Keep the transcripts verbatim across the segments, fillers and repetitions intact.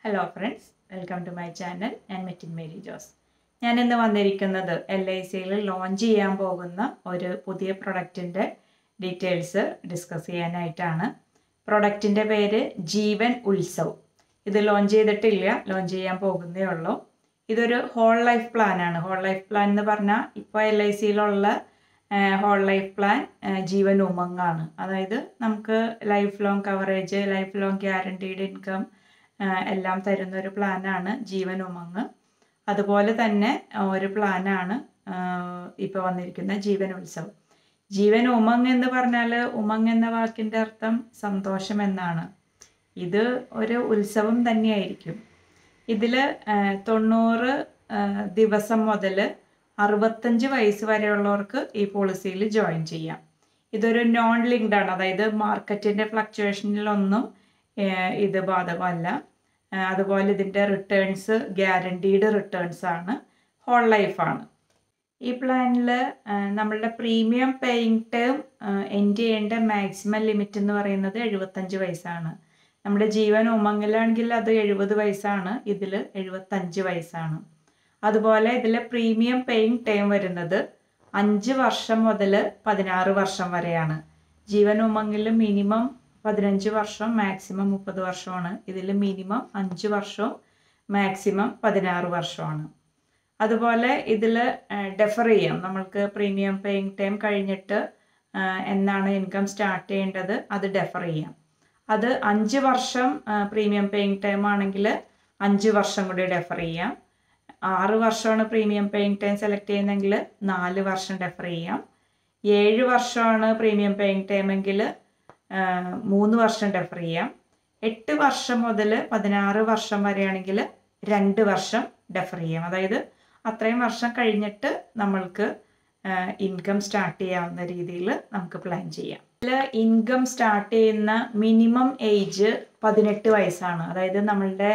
Hello friends, welcome to my channel. ഞാൻ മെറ്റിൻ മേരി ജോസ്. ഞാൻ ഇന്ന് വന്നിരിക്കുന്നത് എൽ ഐ സിയിൽ ലോഞ്ച് ചെയ്യാൻ പോകുന്ന ഒരു പുതിയ പ്രൊഡക്റ്റിൻ്റെ ഡീറ്റെയിൽസ് ഡിസ്കസ് ചെയ്യാനായിട്ടാണ്. പ്രൊഡക്റ്റിൻ്റെ പേര് ജീവൻ ഉത്സവ്. ഇത് ലോഞ്ച് ചെയ്തിട്ടില്ല, ലോഞ്ച് ചെയ്യാൻ പോകുന്നേ ഉള്ളൂ. ഇതൊരു ഹോൾ ലൈഫ് പ്ലാനാണ്. ഹോൾ ലൈഫ് പ്ലാൻ എന്ന് പറഞ്ഞാൽ ഇപ്പോൾ എൽ ഐ സിയിലുള്ള ഹോൾ ലൈഫ് പ്ലാൻ ജീവൻ ഉമങ്ങാണ്. അതായത് നമുക്ക് life long coverage, life long guaranteed income എല്ലാം തരുന്ന ഒരു പ്ലാനാണ് ജീവൻ ഉമങ്. അതുപോലെ തന്നെ ഒരു പ്ലാനാണ് ഇപ്പോൾ വന്നിരിക്കുന്ന ജീവൻ ഉത്സവ്. ജീവൻ ഉമങ് എന്ന് പറഞ്ഞാൽ ഉമങ് എന്ന വാക്കിൻ്റെ അർത്ഥം സന്തോഷം എന്നാണ്. ഇത് ഒരു ഉത്സവം തന്നെയായിരിക്കും. ഇതിൽ തൊണ്ണൂറ് ദിവസം മുതൽ അറുപത്തഞ്ച് വയസ്സ് വരെയുള്ളവർക്ക് ഈ പോളിസിയിൽ ജോയിൻ ചെയ്യാം. ഇതൊരു നോൺ ലിങ്ക്ഡ് ആണ്, അതായത് മാർക്കറ്റിൻ്റെ ഫ്ലക്ച്വേഷനിലൊന്നും ഇത് ബാധകമല്ല. അതുപോലെ ഇതിൻ്റെ റിട്ടേൺസ് ഗ്യാരണ്ടീഡ് റിട്ടേൺസ് ആണ്, ഹോൾ ലൈഫാണ്. ഈ പ്ലാനിൽ നമ്മളുടെ പ്രീമിയം പേയിങ് ടേം എൻഡ് ചെയ്യേണ്ട മാക്സിമം ലിമിറ്റ് എന്ന് പറയുന്നത് എഴുപത്തഞ്ച് വയസ്സാണ്. നമ്മുടെ ജീവൻ ഉമങ്ങിലാണെങ്കിൽ അത് എഴുപത് വയസ്സാണ്, ഇതിൽ എഴുപത്തഞ്ച് വയസ്സാണ്. അതുപോലെ ഇതിലെ പ്രീമിയം പേയിങ് ടേം വരുന്നത് അഞ്ച് വർഷം മുതൽ പതിനാറ് വർഷം വരെയാണ്. ജീവൻ ഉമങ്ങിൽ മിനിമം പതിനഞ്ച് വർഷം, മാക്സിമം മുപ്പത് വർഷമാണ്. ഇതിൽ മിനിമം അഞ്ച് വർഷവും മാക്സിമം പതിനാറ് വർഷമാണ്. അതുപോലെ ഇതിൽ ഡെഫർ ചെയ്യാം. നമ്മൾക്ക് പ്രീമിയം പേയിങ് ടൈം കഴിഞ്ഞിട്ട് എന്നാണ് ഇൻകം സ്റ്റാർട്ട് ചെയ്യേണ്ടത് അത് ഡെഫർ ചെയ്യാം. അത് അഞ്ച് വർഷം പ്രീമിയം പേയിങ് ടൈം ആണെങ്കിൽ അഞ്ച് വർഷം കൂടി ഡെഫർ ചെയ്യാം. ആറ് വർഷമാണ് പ്രീമിയം പേയിങ് ടൈം സെലക്ട് ചെയ്യുന്നതെങ്കിൽ നാല് വർഷം ഡെഫർ ചെയ്യാം. ഏഴ് വർഷമാണ് പ്രീമിയം പേയിങ് ടൈം എങ്കിൽ മൂന്ന് വർഷം ഡെഫർ ചെയ്യാം. എട്ട് വർഷം മുതൽ പതിനാറ് വർഷം വരെയാണെങ്കിൽ രണ്ട് വർഷം ഡെഫർ ചെയ്യാം. അതായത് അത്രയും വർഷം കഴിഞ്ഞിട്ട് നമ്മൾക്ക് ഇൻകം സ്റ്റാർട്ട് ചെയ്യാവുന്ന രീതിയിൽ നമുക്ക് പ്ലാൻ ചെയ്യാം. ഇതിൽ ഇൻകം സ്റ്റാർട്ട് ചെയ്യുന്ന മിനിമം ഏജ് പതിനെട്ട് വയസ്സാണ്. അതായത് നമ്മളുടെ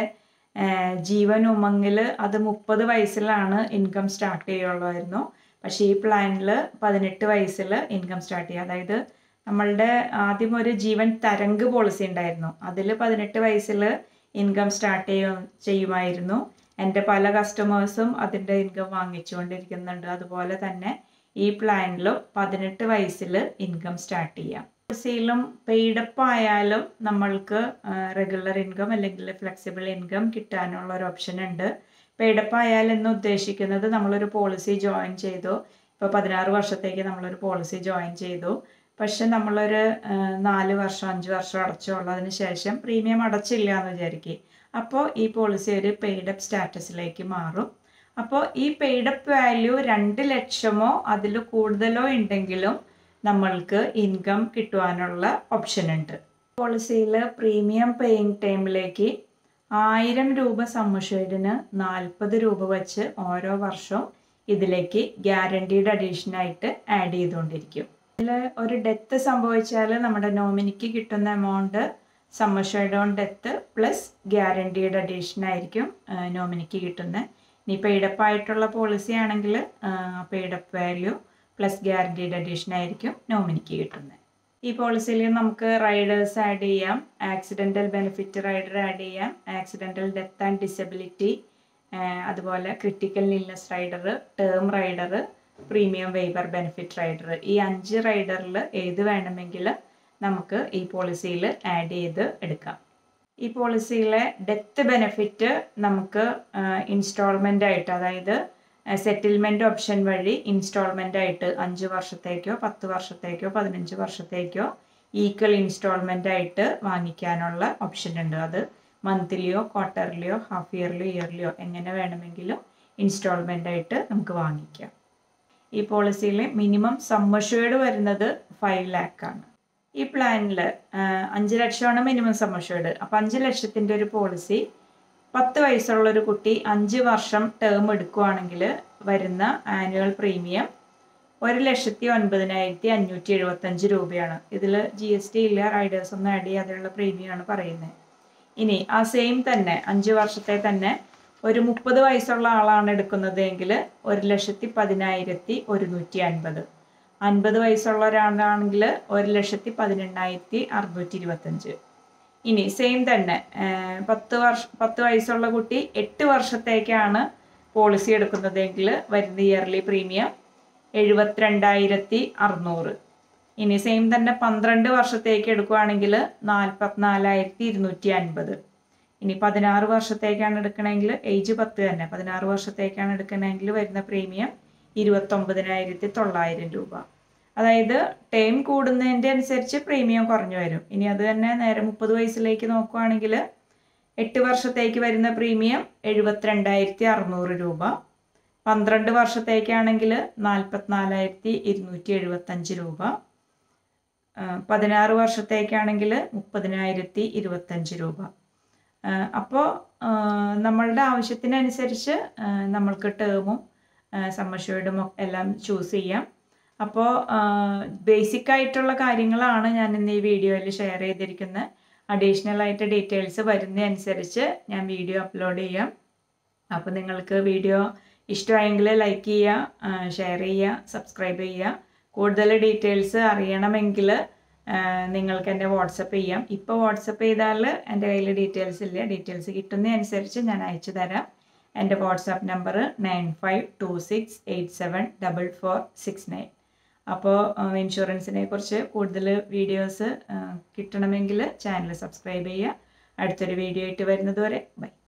ജീവൻ ഉമങ്ങിൽ അത് മുപ്പത് വയസ്സിലാണ് ഇൻകം സ്റ്റാർട്ട് ചെയ്യുള്ളായിരുന്നു. പക്ഷേ ഈ പ്ലാനിൽ പതിനെട്ട് വയസ്സിൽ ഇൻകം സ്റ്റാർട്ട് ചെയ്യുക. അതായത് നമ്മളുടെ ആദ്യം ഒരു ജീവൻ തരംഗ് പോളിസി ഉണ്ടായിരുന്നു, അതിൽ പതിനെട്ട് വയസ്സിൽ ഇൻകം സ്റ്റാർട്ട് ചെയ്യും ചെയ്യുമായിരുന്നു. എൻ്റെ പല കസ്റ്റമേഴ്സും അതിൻ്റെ ഇൻകം വാങ്ങിച്ചുകൊണ്ടിരിക്കുന്നുണ്ട്. അതുപോലെ തന്നെ ഈ പ്ലാനിലും പതിനെട്ട് വയസ്സിൽ ഇൻകം സ്റ്റാർട്ട് ചെയ്യാം. പോളിസിയിലും പെയ്ഡപ്പ് ആയാലും നമ്മൾക്ക് റെഗുലർ ഇൻകം അല്ലെങ്കിൽ ഫ്ലെക്സിബിൾ ഇൻകം കിട്ടാനുള്ള ഒരു ഓപ്ഷൻ ഉണ്ട്. പെയ്ഡപ്പ് ആയാൽ എന്ന് ഉദ്ദേശിക്കുന്നത് നമ്മളൊരു പോളിസി ജോയിൻ ചെയ്തു, ഇപ്പോൾ പതിനാറ് വർഷത്തേക്ക് നമ്മളൊരു പോളിസി ജോയിൻ ചെയ്തു, പക്ഷെ നമ്മളൊരു നാല് വർഷം അഞ്ച് വർഷം അടച്ചുള്ളതിന് ശേഷം പ്രീമിയം അടച്ചില്ല എന്ന് വിചാരിക്കുക. അപ്പോൾ ഈ പോളിസി ഒരു പെയ്ഡപ്പ് സ്റ്റാറ്റസിലേക്ക് മാറും. അപ്പോൾ ഈ പെയ്ഡപ്പ് വാല്യൂ രണ്ട് ലക്ഷമോ അതിൽ കൂടുതലോ ഉണ്ടെങ്കിലും നമ്മൾക്ക് ഇൻകം കിട്ടുവാനുള്ള ഓപ്ഷൻ ഉണ്ട്. പോളിസിയിൽ പ്രീമിയം പേയിങ് ടൈമിലേക്ക് ആയിരം രൂപ സമ്മുഷേഡിന് നാൽപ്പത് രൂപ വെച്ച് ഓരോ വർഷവും ഇതിലേക്ക് ഗ്യാരണ്ടീഡ് അഡീഷനായിട്ട് ആഡ് ചെയ്തുകൊണ്ടിരിക്കും. ഇതിൽ ഒരു ഡെത്ത് സംഭവിച്ചാൽ നമ്മുടെ നോമിനിക്ക് കിട്ടുന്ന amount sum assured on death plus guaranteed addition ആയിരിക്കും നോമിനിക്ക് കിട്ടുന്നത്. ഇനി പെയ്ഡപ്പ് ആയിട്ടുള്ള പോളിസി ആണെങ്കിൽ paid up value plus guaranteed addition ആയിരിക്കും നോമിനിക്ക് കിട്ടുന്നത്. ഈ പോളിസിയിൽ നമുക്ക് റൈഡേഴ്സ് ആഡ് ചെയ്യാം, ആക്സിഡൻ്റൽ ബെനിഫിറ്റ് റൈഡർ ആഡ് ചെയ്യാം, ആക്സിഡൻ്റൽ ഡെത്ത് ആൻഡ് ഡിസബിലിറ്റി, അതുപോലെ critical illness rider, term rider, premium waiver benefit rider. ഈ അഞ്ച് റൈഡറിൽ ഏത് വേണമെങ്കിൽ നമുക്ക് ഈ പോളിസിയിൽ ആഡ് ചെയ്ത് എടുക്കാം. ഈ പോളിസിയിലെ ഡെത്ത് ബെനിഫിറ്റ് നമുക്ക് ഇൻസ്റ്റാൾമെൻ്റ് ആയിട്ട്, അതായത് സെറ്റിൽമെൻറ്റ് ഓപ്ഷൻ വഴി ഇൻസ്റ്റാൾമെൻ്റ് ആയിട്ട് അഞ്ച് വർഷത്തേക്കോ പത്ത് വർഷത്തേക്കോ പതിനഞ്ച് വർഷത്തേക്കോ ഈക്വൽ ഇൻസ്റ്റാൾമെൻ്റ് ആയിട്ട് വാങ്ങിക്കാനുള്ള ഓപ്ഷൻ ഉണ്ട്. അത് മന്ത്ലിയോ ക്വാർട്ടർലിയോ ഹാഫ് ഇയർലിയോ ഇയർലിയോ എങ്ങനെ വേണമെങ്കിലും ഇൻസ്റ്റാൾമെൻ്റ് ആയിട്ട് നമുക്ക് വാങ്ങിക്കാം. ഈ പോളിസിയിൽ മിനിമം സമ്മർഷേഡ് വരുന്നത് ഫൈവ് ലാക്കാണ്. ഈ പ്ലാനിൽ അഞ്ച് ലക്ഷമാണ് മിനിമം സമ്മർഷേഡ്. അപ്പോൾ അഞ്ച് ലക്ഷത്തിൻ്റെ ഒരു പോളിസി പത്ത് വയസ്സുള്ളൊരു കുട്ടി അഞ്ച് വർഷം ടേം എടുക്കുകയാണെങ്കിൽ വരുന്ന ആനുവൽ പ്രീമിയം ഒരു ലക്ഷത്തി ഒൻപതിനായിരത്തി അഞ്ഞൂറ്റി എഴുപത്തഞ്ച് രൂപയാണ്. ഇതിൽ ജി എസ് ടി ഇല്ല, റൈഡേഴ്സ് ഒന്നും ആഡ് ചെയ്യാതെയുള്ള പ്രീമിയമാണ് പറയുന്നത്. ഇനി ആ സെയിം തന്നെ അഞ്ച് വർഷത്തെ തന്നെ ഒരു മുപ്പത് വയസ്സുള്ള ആളാണ് എടുക്കുന്നത് എങ്കിൽ ഒരു ലക്ഷത്തി പതിനായിരത്തി ഒരുന്നൂറ്റി അൻപത്. അൻപത് വയസ്സുള്ള ഒരാളാണെങ്കിൽ ഒരു ലക്ഷത്തി പതിനെണ്ണായിരത്തി അറുന്നൂറ്റി ഇരുപത്തഞ്ച്. ഇനി സെയിം തന്നെ പത്ത് വർഷം പത്ത് വയസ്സുള്ള കുട്ടി എട്ട് വർഷത്തേക്കാണ് പോളിസി എടുക്കുന്നതെങ്കിൽ വരുന്ന ഇയർലി പ്രീമിയം എഴുപത്തിരണ്ടായിരത്തി അറുന്നൂറ്. ഇനി സെയിം തന്നെ പന്ത്രണ്ട് വർഷത്തേക്ക് എടുക്കുകയാണെങ്കിൽ നാൽപ്പത്തിനാലായിരത്തി ഇരുന്നൂറ്റി അൻപത്. ഇനി പതിനാറ് വർഷത്തേക്കാണ് എടുക്കണമെങ്കിൽ ഏജ് പത്ത് തന്നെ പതിനാറ് വർഷത്തേക്കാണ് എടുക്കണമെങ്കിൽ വരുന്ന പ്രീമിയം ഇരുപത്തൊമ്പതിനായിരത്തി തൊള്ളായിരം രൂപ. അതായത് ടേം കൂടുന്നതിൻ്റെ അനുസരിച്ച് പ്രീമിയം കുറഞ്ഞു വരും. ഇനി അത് തന്നെ നേരെ മുപ്പത് വയസ്സിലേക്ക് നോക്കുകയാണെങ്കിൽ എട്ട് വർഷത്തേക്ക് വരുന്ന പ്രീമിയം എഴുപത്തിരണ്ടായിരത്തി അറുന്നൂറ് രൂപ. പന്ത്രണ്ട് വർഷത്തേക്കാണെങ്കിൽ നാൽപ്പത്തിനാലായിരത്തി ഇരുന്നൂറ്റി എഴുപത്തഞ്ച് രൂപ. പതിനാറ് വർഷത്തേക്കാണെങ്കിൽ മുപ്പതിനായിരത്തി ഇരുപത്തഞ്ച് രൂപ. അപ്പോൾ നമ്മളുടെ ആവശ്യത്തിനനുസരിച്ച് നമ്മൾക്ക് ടേമും സമ്മഷ്വേർഡും എല്ലാം ചൂസ് ചെയ്യാം. അപ്പോൾ ബേസിക് ആയിട്ടുള്ള കാര്യങ്ങളാണ് ഞാൻ ഇന്ന് ഈ വീഡിയോയിൽ ഷെയർ ചെയ്തിരിക്കുന്നത്. അഡീഷണൽ ആയിട്ട് ഡീറ്റെയിൽസ് വരുന്നതനുസരിച്ച് ഞാൻ വീഡിയോ അപ്ലോഡ് ചെയ്യാം. അപ്പോൾ നിങ്ങൾക്ക് വീഡിയോ ഇഷ്ടമായെങ്കിൽ ലൈക്ക് ചെയ്യുക, ഷെയർ ചെയ്യുക, സബ്സ്ക്രൈബ് ചെയ്യുക. കൂടുതൽ ഡീറ്റെയിൽസ് അറിയണമെങ്കിൽ നിങ്ങൾക്ക് എന്നെ വാട്സപ്പ് ചെയ്യാം. ഇപ്പോൾ വാട്സപ്പ് ചെയ്താൽ എൻ്റെ കയ്യിൽ ഡീറ്റെയിൽസ് ഇല്ല. ഡീറ്റെയിൽസ് കിട്ടുന്നതനുസരിച്ച് ഞാൻ അയച്ചു തരാം. എൻ്റെ WhatsApp number nine five two six eight seven double four six nine. അപ്പോൾ ഇൻഷുറൻസിനെ കുറിച്ച് കൂടുതൽ വീഡിയോസ് കിട്ടണമെങ്കിൽ ചാനൽ സബ്സ്ക്രൈബ് ചെയ്യുക. അടുത്തൊരു വീഡിയോ ആയിട്ട് വരുന്നത് വരെ ബൈ.